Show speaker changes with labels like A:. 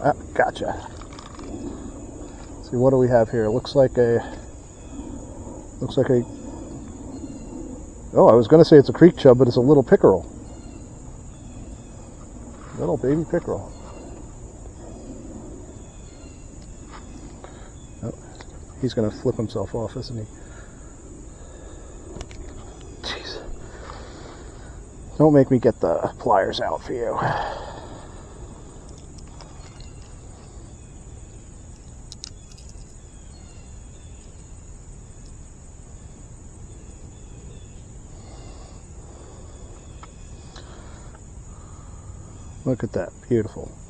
A: Ah, gotcha. Let's see, what do we have here? Looks like a, oh, I was going to say it's a creek chub, but it's a little pickerel. Little baby pickerel. Oh, he's going to flip himself off, isn't he? Jeez. Don't make me get the pliers out for you. Look at that, beautiful.